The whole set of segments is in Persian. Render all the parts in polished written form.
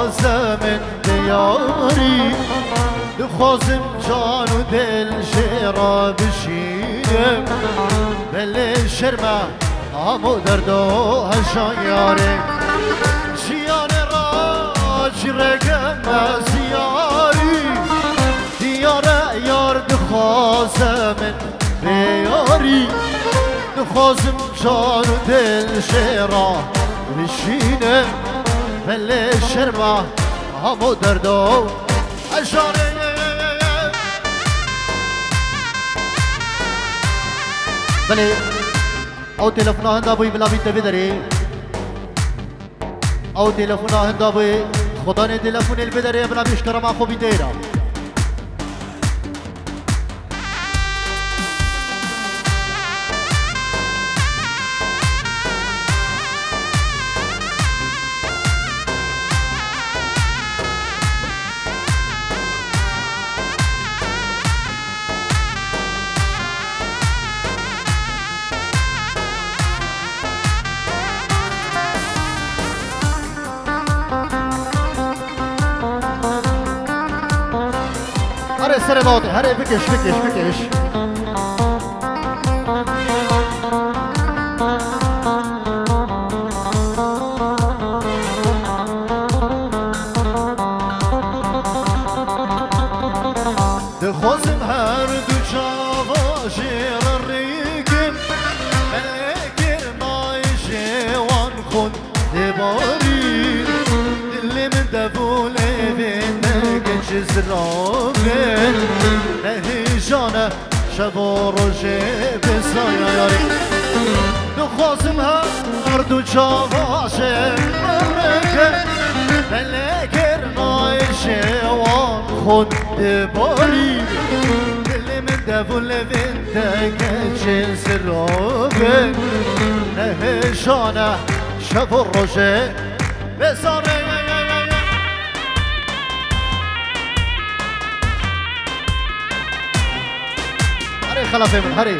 خوازم دیاری دخوازم جان و دل شیرا بشینم بل شرمه آمو درد و هشان یاره جیان را جرگم زیاری دیاره یار دخوازم دیاری دخوازم جان و دل شیرا بشینم بل شرمه آمو درد و هشان بله او تلفنا هندا بوی بلا بیت بدری او تلفنا هندا بوی خدا نه تلفون البدری بلا بیشتر ما خوبی دیرا سر داده هره بکش دخوازم هر دو چاوا جیر ریگم ملکر مای جوان خود دباری دل من دبوله بینه گنج زرابه نهیجانه شب و روژه بزای یاری دخوازم هر دو چاوا جیر ریگم ملکر مای جوان خود دباری دل من دبول بنده گنج زرابه نهیجانه شب و روژه بزاره هره خلافه من هره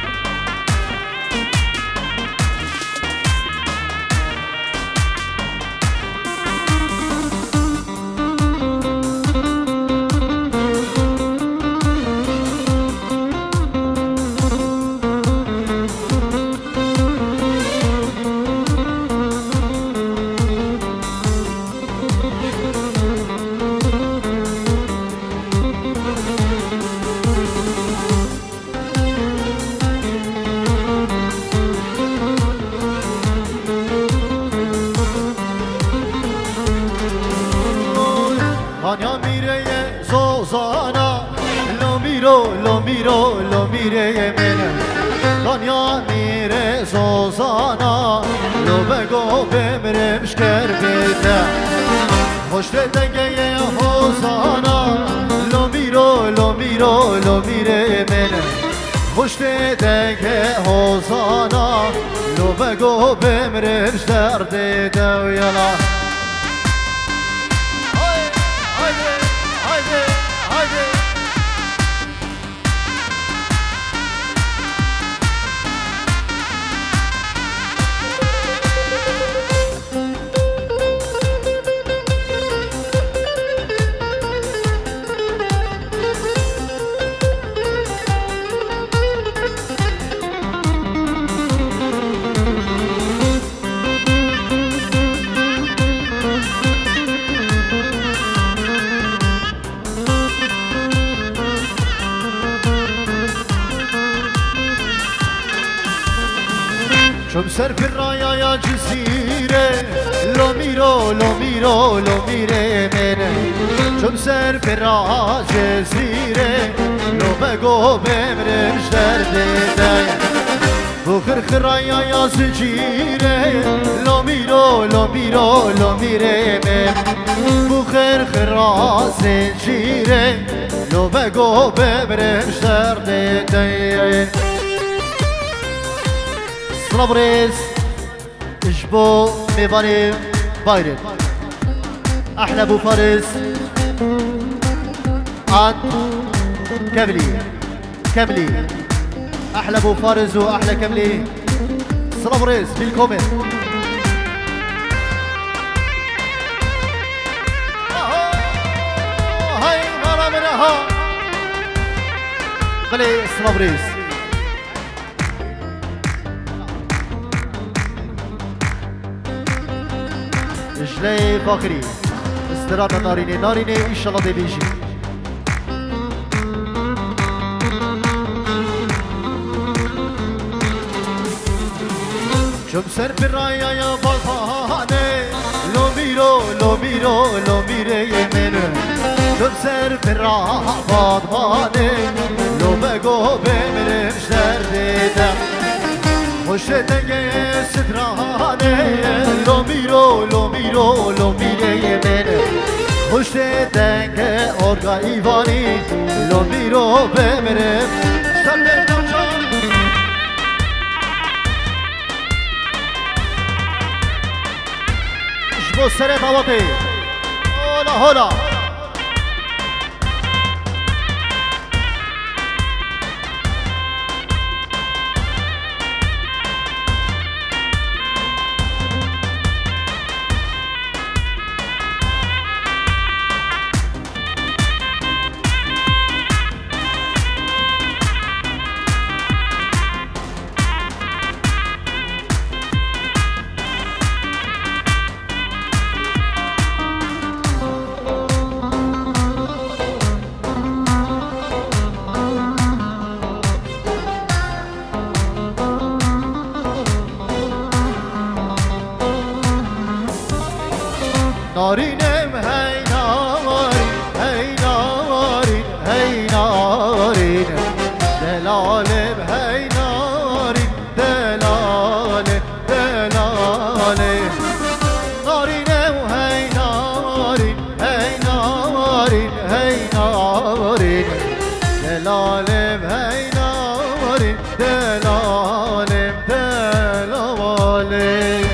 لو میره منه دنیا میره زوزانا لو بگو بمرمش کر بیده مشت دنگه حوزانا لو میره منه مشت دنگه حوزانا لو بگو بمرمش درد ده و یلا haydi شم سر پر رایا جزیره لو میره منه شم سر پر را جزیره لو بگو بمرمش درد ده بخر خرایا زنجیره لو میره من بخر خرا زنجیره لو بگو بمرمش درد ده صلابريز اجبو ميفاني بايرن احلى ابو فارس عن كملي احلى ابو فارس واحلى كملي صلابريز في الكومنت ها بلي سلابريز جلي باكري استرانا ناريني ناريني ان شاء الله دي بيجي جمسر برايا يا بالفاني لو ميري يمينو جمسر برا بادماني لو بگو بمرم شر دیدم خوش دنگه سترانه لو میره یمینو خوش دنگه ارگا ایوانی لو میرو بمرم شر دیدم بو سر دعوتي هولا هولا نارينم هاي نارين هاي نارين هاي نارين دلالم هاي نارين دلالم دلالم نارينم هاي نارين هاي نارين هاي نارين دلالم هاي نارين دلالم دلالم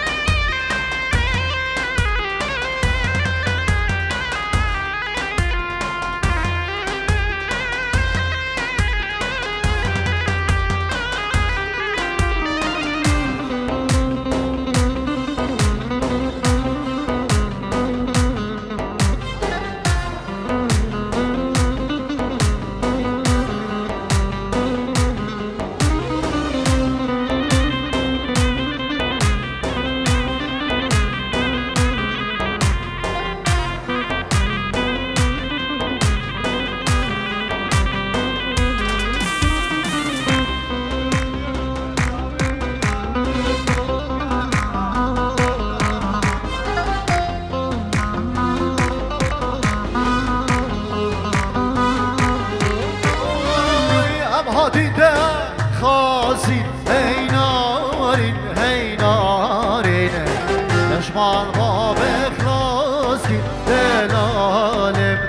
هاديده خازين هي نارين هي نارين نشمال باب خلاصين دلالم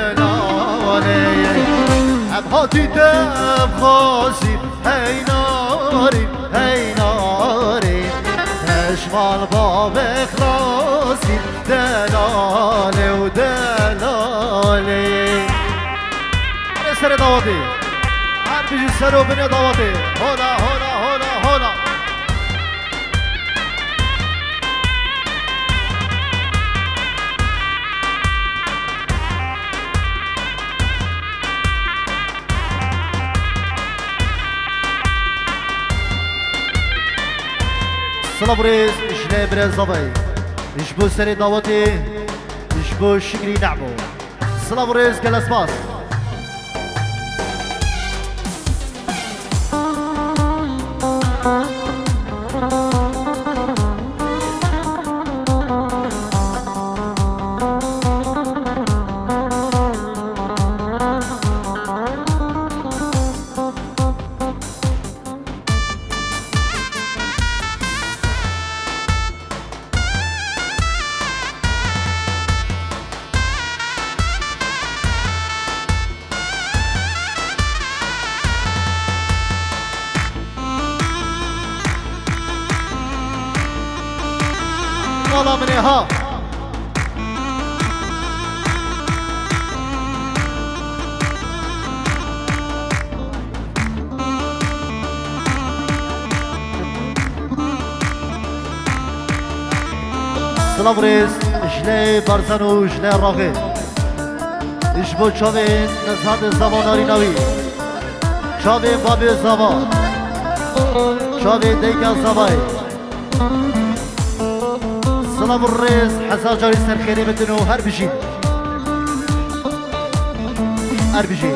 دلالم هاديده خازين هي نارين هي نارين نشمال باب خلاصين دلالم ودلالم سر دعوتي بيجي السرو بني ضواتي هولا هولا هولا هولا صلابريز اشلي بريز ضبي يشبو سري ضواتي يشبو شكري نعمو صلابريز كالاسباس والله من ها صلابريز جلي برزانو جلي الراغي اشبو چاوین نزهد زباناری نوی چاوین بابی زبان چاوین دیگه زبای سلام الرئيس حسن جاري سرخيري بدنو هر بجي هر بجي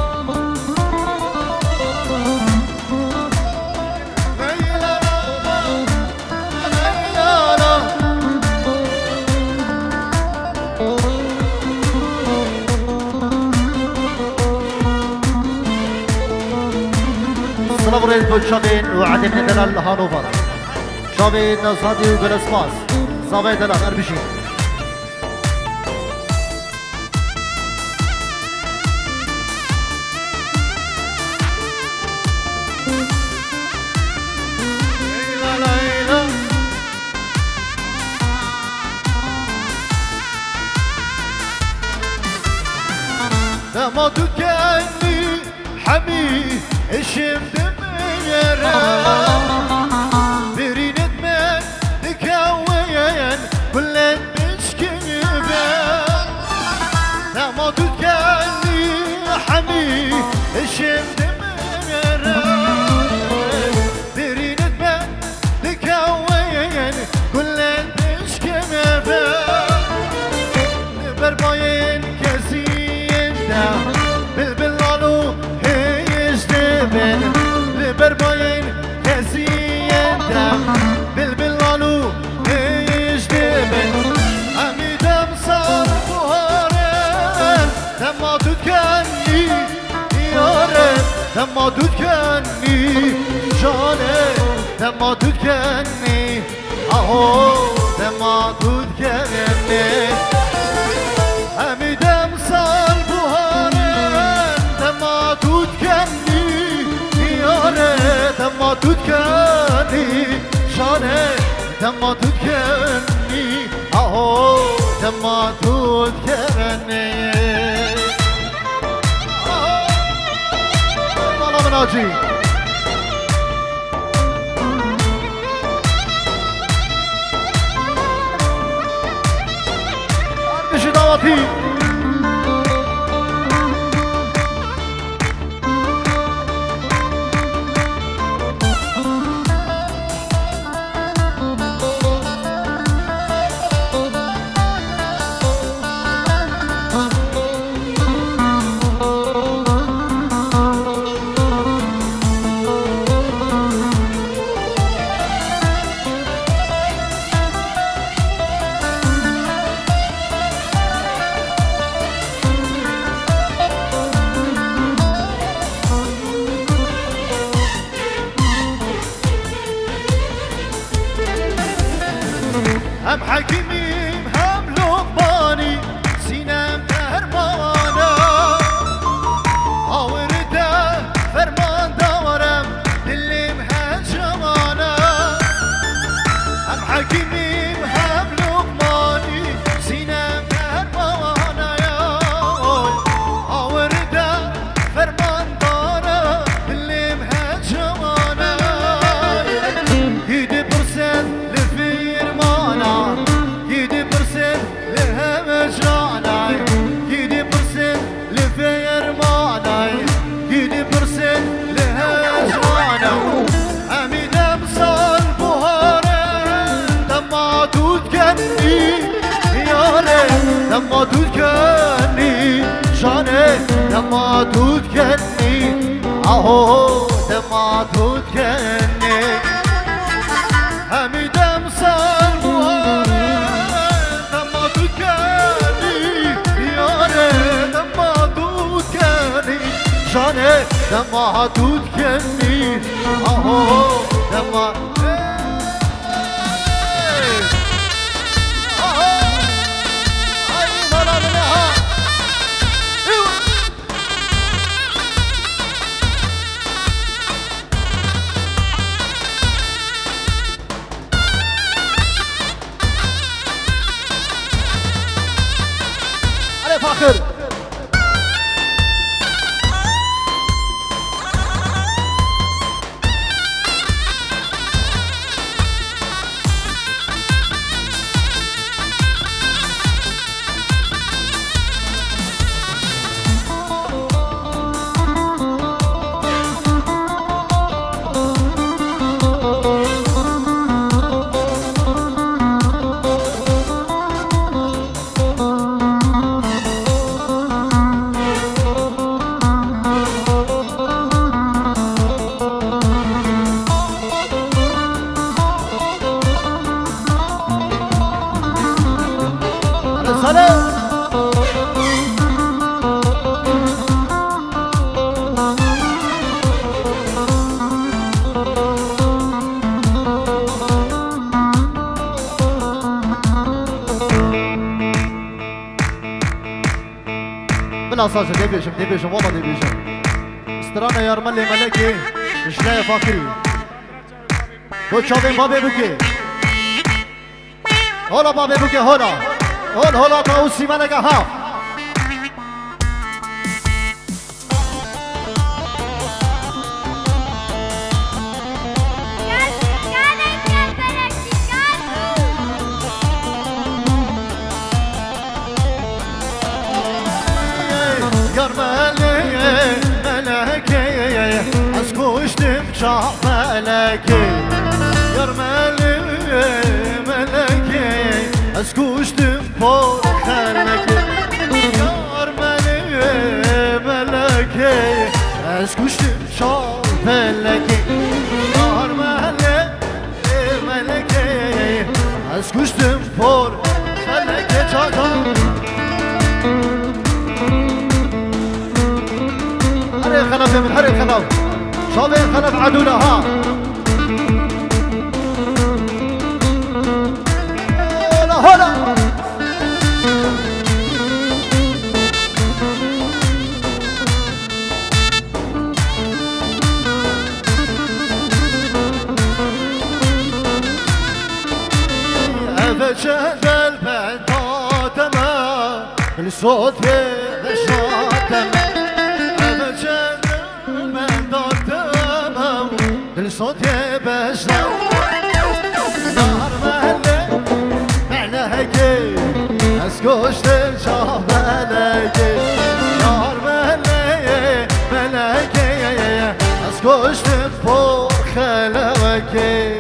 سلام الرئيس بوشابين وعدم ندلال هانوفر شابين نصادي وبلسماس صافي دلال اربشي ما تكني حمي الشمت ميرا برينت من تكوين كل المشكبة ما تكني حمي الشمت ميرا برينت من تكوين كل المشكبة برباين بالبلالو هيش دبن لبرباين كزينتم بالبلالو هيش دبن أميدم صار بهارن لما تتكني يارن لما تتكني جانه لما تتكني أهو لما تتكني أميدم صار لما تتكني ياري لما تتكني جاني لما تتكني اهو لما تتكني والله مناجي ارمشي دعوتي هم حكيمي هم لقباني سينام كهربانا آورده فرمان دارم دلم هجمانا هم حكيمي هم لقباني سينام كهربانا آورده فرمان دارم دلم هجمانا يدي برسل يدي برسل لهمجاناي يدي برسل لفيرماناي يدي برسل لهجاناي أميدم صال بهارن لما تتكني ياري لما تتكني جاني لما تتكني أهو لما تتكني أميدم صال بهارن لما تتكني ياري لما تتكني جاني لما تتكني أهو لما فاخر سلام بلا صاصة دبيشم والله دبيشم استرانا يا رملي ملكي مش لاقي فاكري تو شوفين بابي بوكي هولا بابي بوكي هولا طاوسي ملكة ها شاف ملكي يرملي ملكي اسكوشتم فوق خلكي يرملي ملكي اسكوشتم شاف ملكي يرملي ملكي اسكوشتم فوق خلكي جاكا هري خلف من هري خلف شوفين خلف عدونا ها هلا أفشهد البنات ما الصوت بشاتم أفشهد البنات الصوت بشاتم نار مهلي معناكي اسكوشت شاف ملاكي نار مهلي ملاكي اسكوشت فوق خلوكي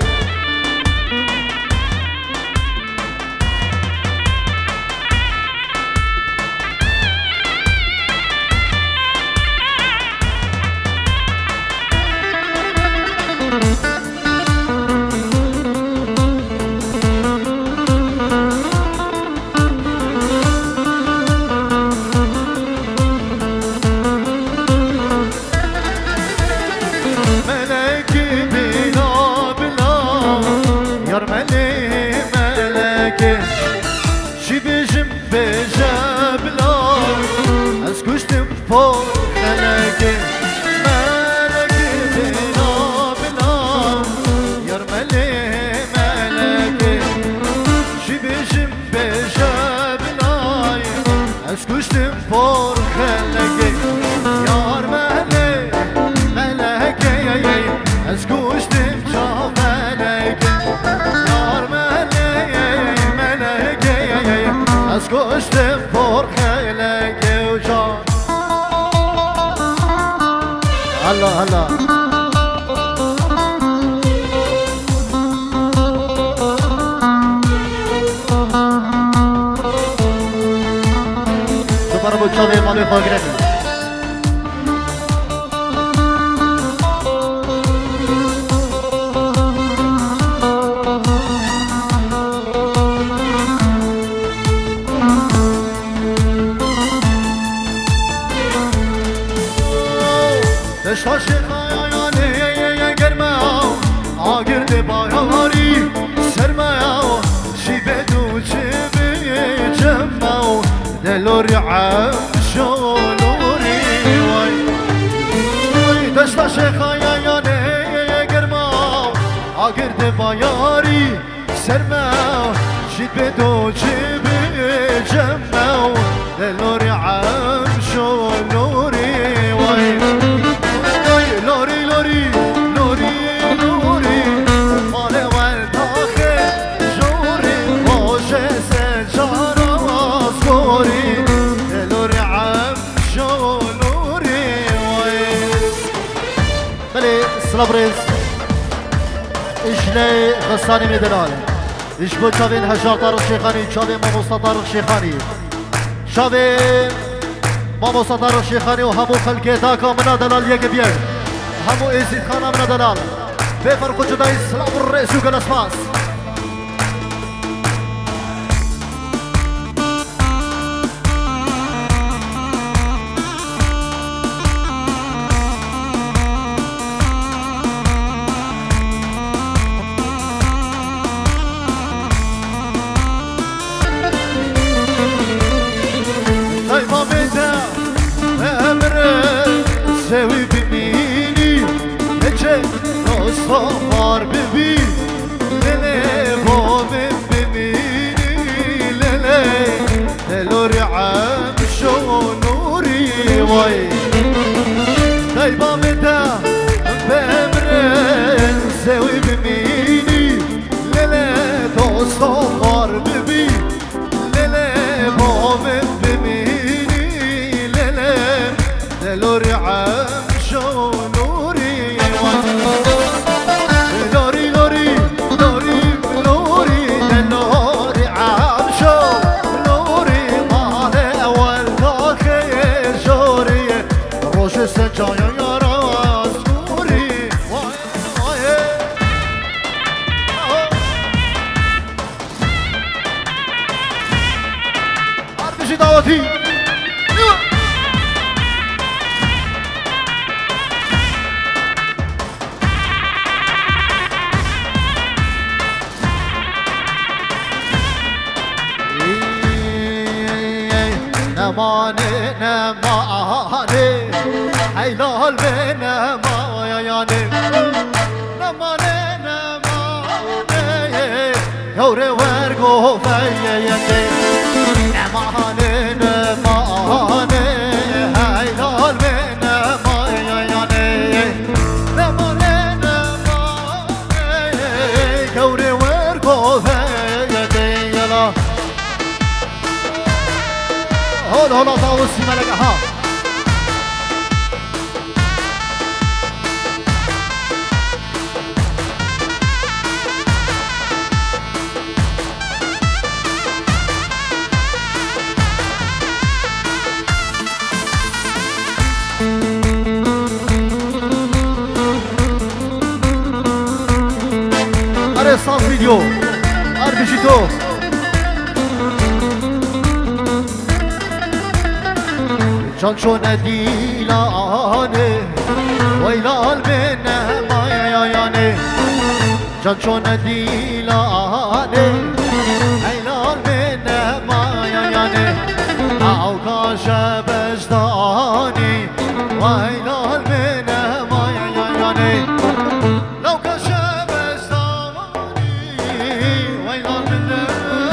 فوق خلقي ملكي بنا بنا يرملي ملكي شبشم بشبناي اسكشتم فوق خلقي يرملي ملكي اسكشتم شاف ملكي يرملي ملكي اسكشتم فوق خلقي وجان هلا هلا ضربوا الشاطئ مالي فوق رجلي لوري عم شولوري وي دشتا شيخايا ياني قرماو عقرد باياري سرماو جيت بدو جيبي جماو لوري عم شولوري وي لوري لوري لوري لوري مالي والداخل جوري موجه سجارة واسكوري لوري عم شولوري وي بلي سلابريز إجلي غساني ميدلال إجبو شابين هجار طارق شيخاني شابين ماموستا طارق شيخاني شابين ماموستا طارق شيخاني وهمو خلقي داكا منا دلال يك بيك همو إيزي خانا منا دلال بفرق جداي سلام الرئيس وقال اسماس واي دايما متى بمرن سوي بميني للا تصفر ببي للا بومن بميني للا دلوري عم شو نوري لوري لوري لوري لوري دلوري عم شو نوري مال اول داخل جوري روش السجايا يا راس نوري عرض دعوتي نماني نماني حيلال بينا ما يعني نماني نماني يوري ورقو فيا نماني نماني حيلال بينا ما يعني نماني نماني يوري ورقو فيا هلا هلا طاوسي ملك ها اري صار فيديو اربجيتو شانشو نديلاني ويلال بينا ما يعني شانشو نديلاني ويلال بينا ما يعني او كاشا بجداني ويلال بينا ما يعني لو كاشا بجداني ويلال بينا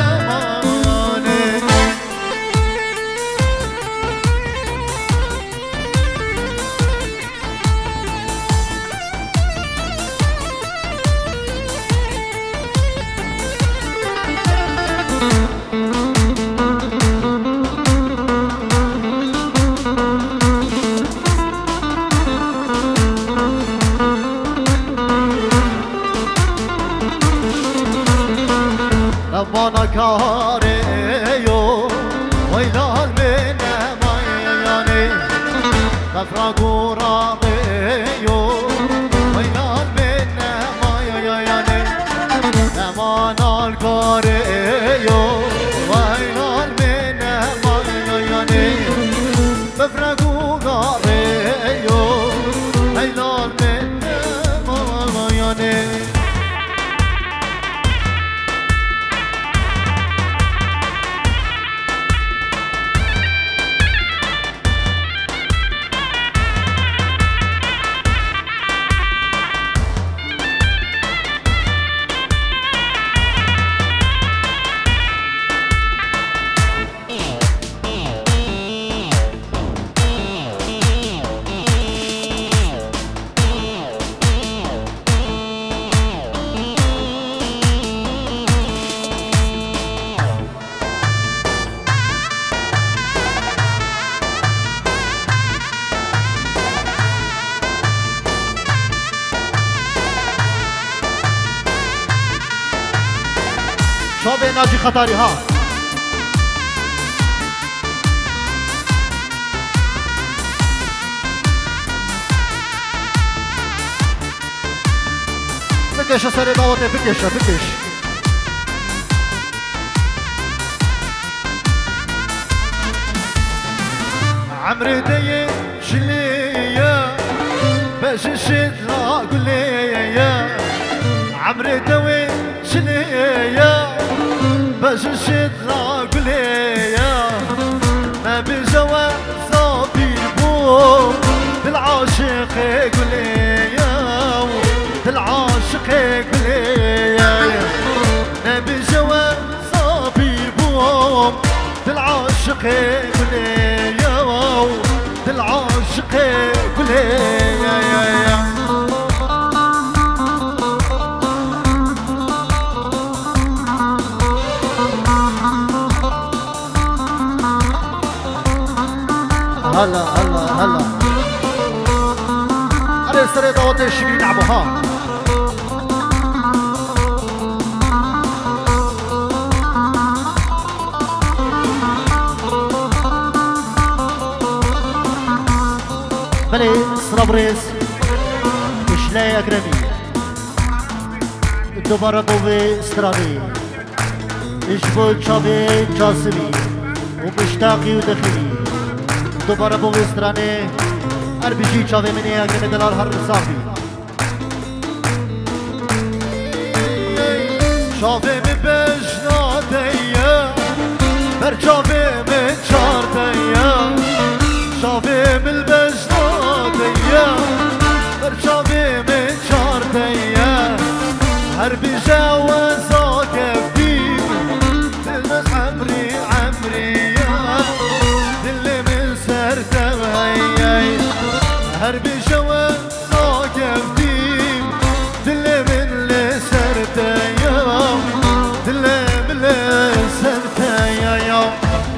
لبانا كاريو ويلال بينا ما يعني تفرقوا راضيو ويلال بينا ما يعني لبانا الكاريو ويلال بينا ما يعني تفرقوا راضيو ويلال بينا ما يعني شابه ناجي خطاري ها بكش سر دعوته بكش عمري دي شليه باش شد لا قليه عمري دوي شليه باش شد لا قليه ما بجوا صافي بو بالعاشق قليه بالعاشق قليه ما بجوا صافي بو بالعاشق قليه العاشق كلي هلا هلا هلا على سري دوت الشبي يلعبوا ها بلي صرابريس وشلاي أكرمي دوباره بوي استرابي اشبو تشابي جاسمي ومشتاقي ودخلي دوباره بوی استرانه اربیجی چاوه منی اگه مدلار هر صافی چاوه می بجنادیه بر چاوه می چاردیه چاوه می بجنادیه بر چاوه می چاردیه هر بیجه و زاکفیم دلمز عمری هر بجوا صاقفتيم دل من لسرتا يا دل من لسرتا يا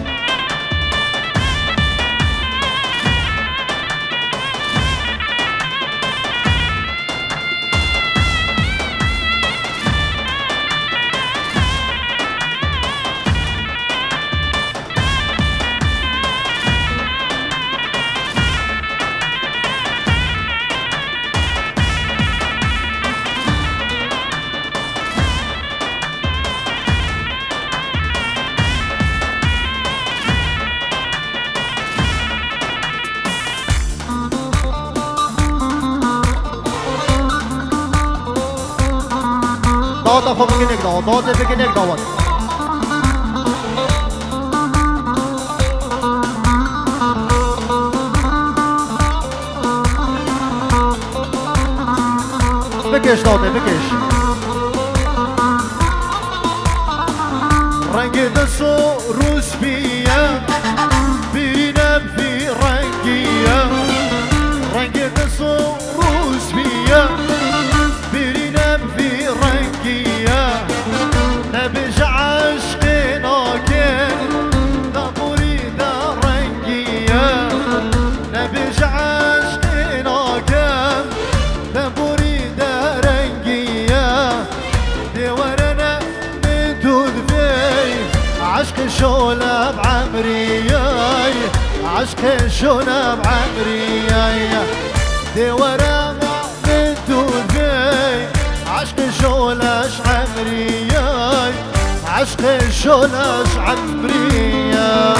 دادا خو بگی نگداوت دادا بگی نگداوت بکش دادا بکش رنگ دستو روز بیه بینم فی رنگیه رنگ دستو روز بیه بینم فی رنگیه نبج عشقنا کن نبوری دا رنگیه نبج عشقنا کن نبوری دا رنگیه دیورنا ندود فی عشق شولا بعمرية عشق شولا بعمرية دیورنا ندود فی عشق شولاش عمرية عشق شولاش عمرية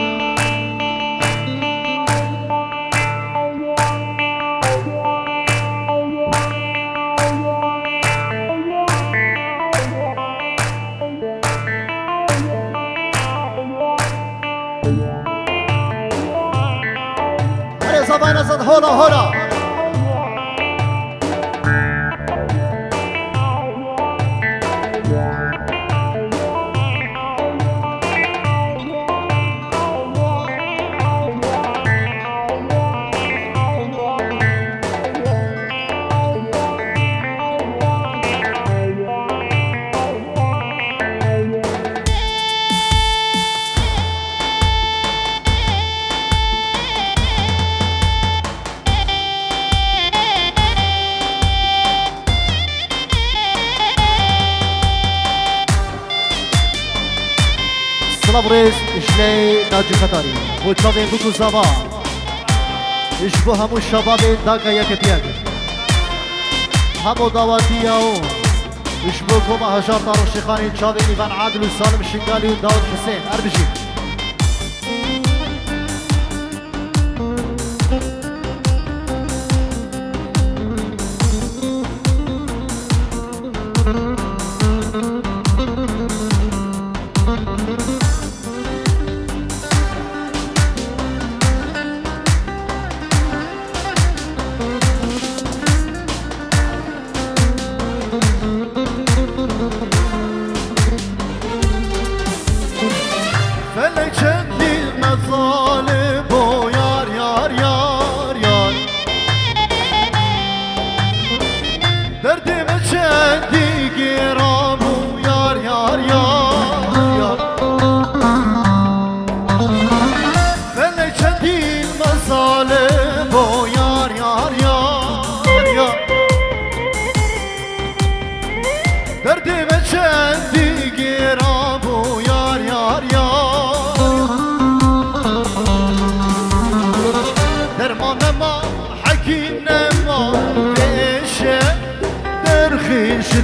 هلا صبانا صد هولا هولا صلابريس إشلي ناجي قطري وشابين بكو زبا إشبو همو الشباب داكا يكتيان همو داواتي ياون إشبو كوما هجار طارو الشيخاني شابين إيفان عادل وسالم الشنقالي وداود حسين أربجي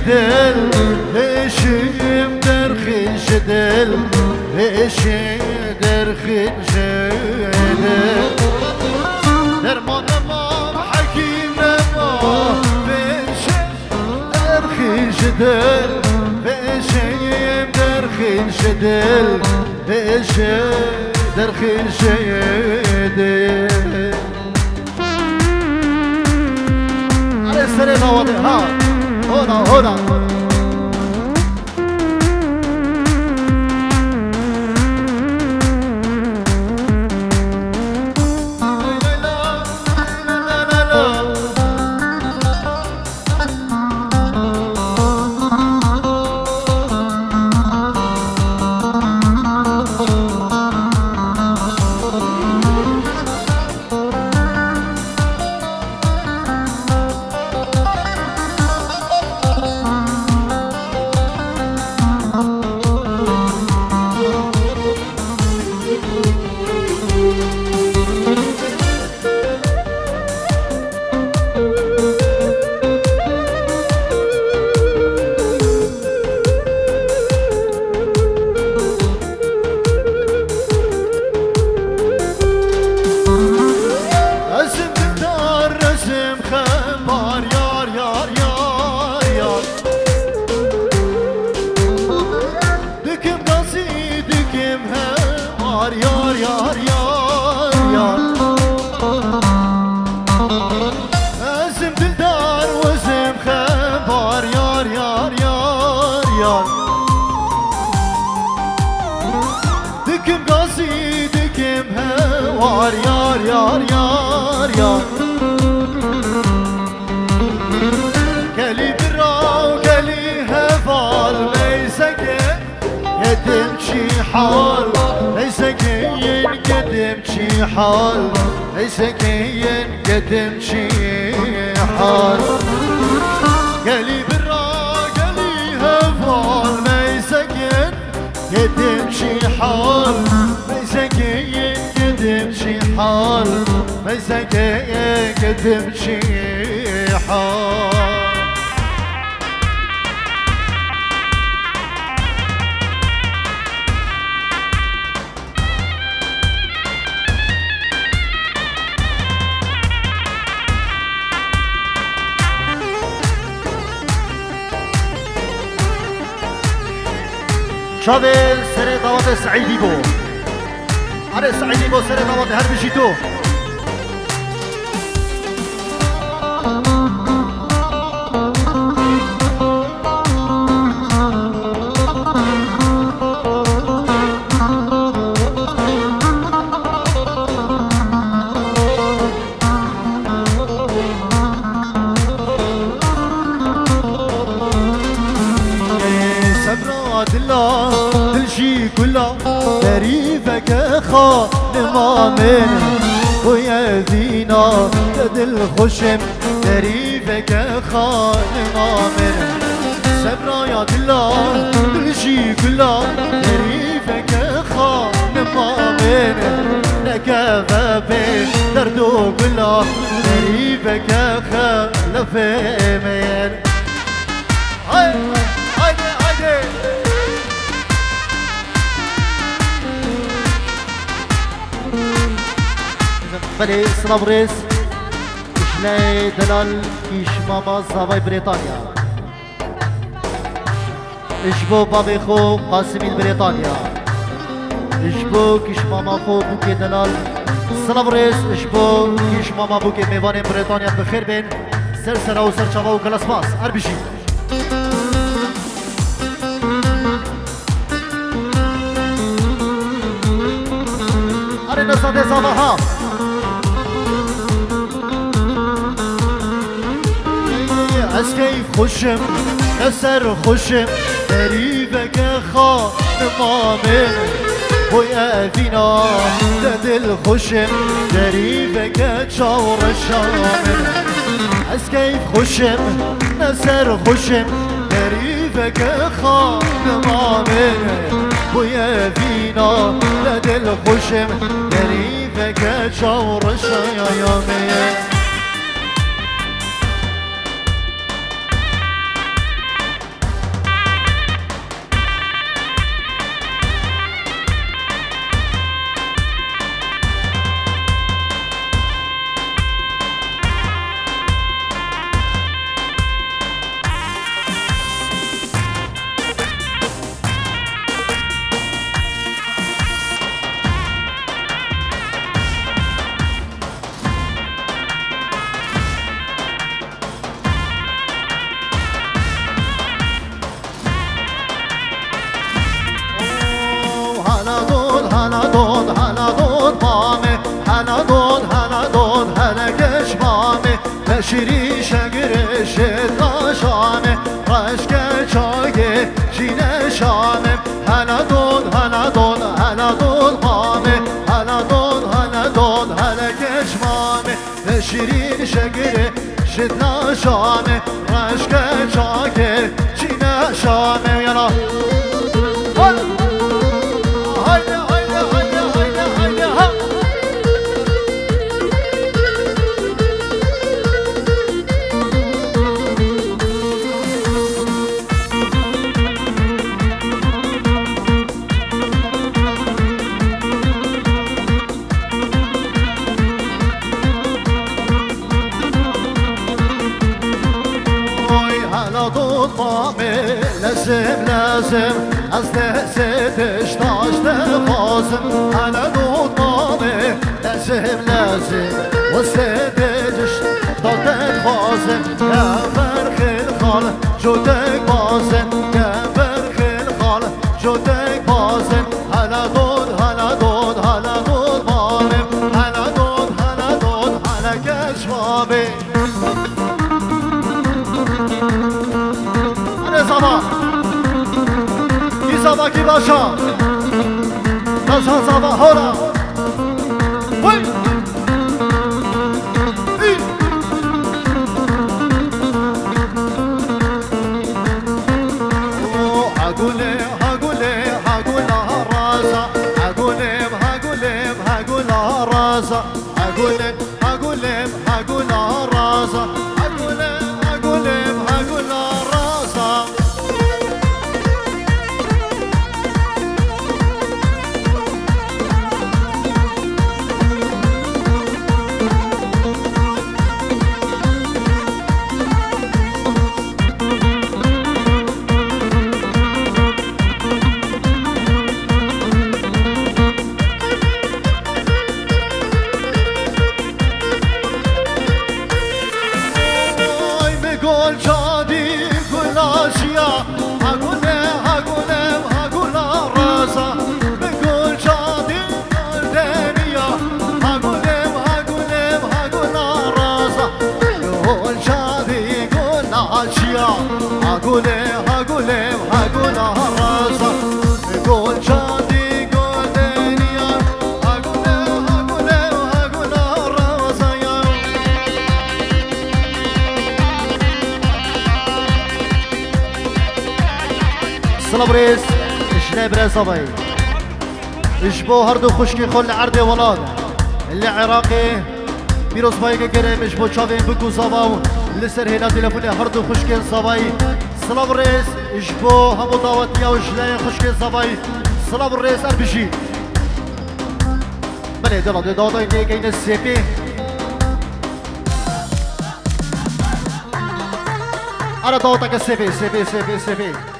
دل هشم درخش دل هشم درخش دل درمان ما حكيم ما بشم درخش دل هشم درخش دل هشم درخش دل على السريع واضح ها هنا حال هيسكين قدم شي حال هيسكين قدم شي حال قالي برا قالي هفال ما يسكين قدم شي حال ما يسكين قدم شي حال ما يسكين قدم شي حال شاوه سر دعوت سعیدی بو آره سعیدی بو سر دعوت هر بشی تو تعريفك خانما من ويا فينا قد الخشم تعريفك خانما من سبرا يا الله كل شي كله تعريفك خانما من نكافة بين دردو كله تعريفك خلف من هايدي بله سنابريس إشلاي دلال إيش ماما زاوي بريطانيا إشبو بابي خو قاسمي بريطانيا إشبو كيش ماما خو بوكي دلال سنابريس إشبو كيش ماما بوكي ميوان بريطانيا بخير بين سرسرة وسرچاوا وكلاسماس أربشي أرينا صدي صباحا از کیف خوشم نسر خوشم دریبک خانما من بوی افینا دل خوشم دریبک چاور شامن از کیف خوشم نسر خوشم دریبک خانما من بوی افینا دل خوشم دریبک چاور شامن. هلا دود مامي هلا دود هلا كش مامي بشري شقر شد شامي رشك شاقي جينا شامي هلا دود مامي هلا دود هلا كش مامي بشري شقر شد شامي رشك شاقي جينا شامي يلا لازم از دستش داشته بازم هلا دود مامي لازم وسدش دادت بازم کبر خیل خال جودک بازم کبر خیل خال جودک بازم هلا دود مامي هلا دود هلا کش مامي زمان زمان کی باشا نشان زمان هورا وی هقول رازا هقول رازا قول شادي قول دنيا هقول رازا يا صلابريس شناب رازابي اشبو هردو خشكي خل عرضي ولاد اللي عراقي بيروز بايقه كريم اشبو شافين بكو زباو لسر هنا تلفوني هردو خشكي صباي سلام الرئيس اشبو همو دعوتني او جلاين خشكي صباي سلام الرئيس اربشي بله دلو دعوتني كاين السيبي انا دعوتك السيبي